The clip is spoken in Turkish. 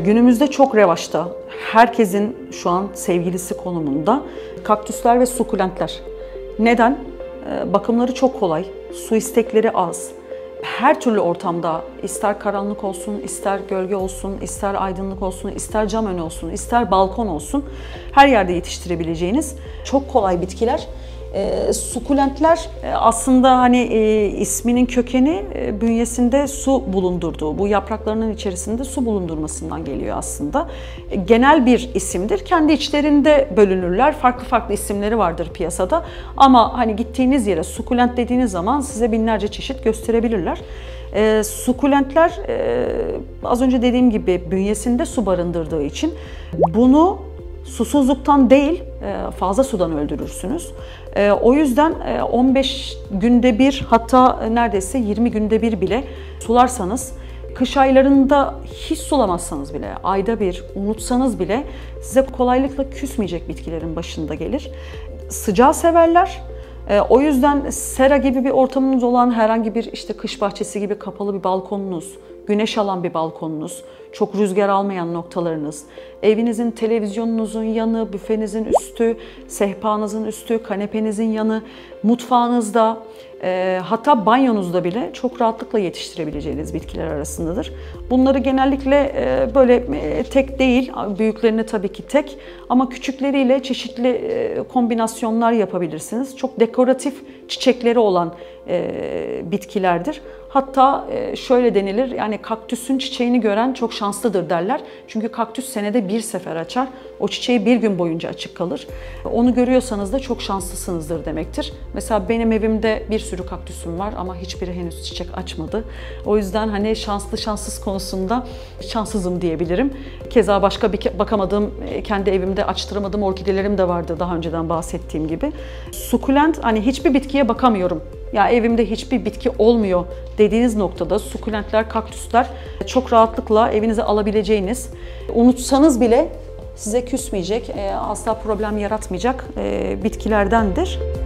Günümüzde çok revaçta. Herkesin şu an sevgilisi konumunda kaktüsler ve sukulentler. Neden? Bakımları çok kolay, su istekleri az. Her türlü ortamda, ister karanlık olsun, ister gölge olsun, ister aydınlık olsun, ister cam önü olsun, ister balkon olsun, her yerde yetiştirebileceğiniz çok kolay bitkiler. Sukulentler aslında hani isminin kökeni bünyesinde su bulundurduğu, bu yapraklarının içerisinde su bulundurmasından geliyor aslında. Genel bir isimdir. Kendi içlerinde bölünürler. Farklı farklı isimleri vardır piyasada. Ama hani gittiğiniz yere sukulent dediğiniz zaman size binlerce çeşit gösterebilirler. Sukulentler az önce dediğim gibi bünyesinde su barındırdığı için bunu susuzluktan değil, fazla sudan öldürürsünüz. O yüzden 15 günde bir, hatta neredeyse 20 günde bir bile sularsanız, kış aylarında hiç sulamazsanız bile, ayda bir unutsanız bile size kolaylıkla küsmeyecek bitkilerin başında gelir. Sıcağı severler. O yüzden sera gibi bir ortamınız olan herhangi bir işte kış bahçesi gibi kapalı bir balkonunuz, güneş alan bir balkonunuz, çok rüzgar almayan noktalarınız, evinizin televizyonunuzun yanı, büfenizin üstü, sehpanızın üstü, kanepenizin yanı, mutfağınızda, hatta banyonuzda bile çok rahatlıkla yetiştirebileceğiniz bitkiler arasındadır. Bunları genellikle böyle tek değil, büyüklerini tabii ki tek ama küçükleriyle çeşitli kombinasyonlar yapabilirsiniz. Çok dekoratif çiçekleri olan bitkilerdir. Hatta şöyle denilir, yani kaktüsün çiçeğini gören çok şanslıdır derler. Çünkü kaktüs senede bir sefer açar. O çiçeği bir gün boyunca açık kalır. Onu görüyorsanız da çok şanslısınızdır demektir. Mesela benim evimde bir sürü kaktüsüm var ama hiçbiri henüz çiçek açmadı. O yüzden hani şanslı şanssız konusunda şanssızım diyebilirim. Keza başka bakamadığım, kendi evimde açtıramadığım orkidelerim de vardı daha önceden bahsettiğim gibi. Sukulent, hani hiçbir bitkiye bakamıyorum, ya evimde hiçbir bitki olmuyor dediğiniz noktada sukulentler, kaktüsler çok rahatlıkla evinize alabileceğiniz, unutsanız bile size küsmeyecek, asla problem yaratmayacak bitkilerdendir.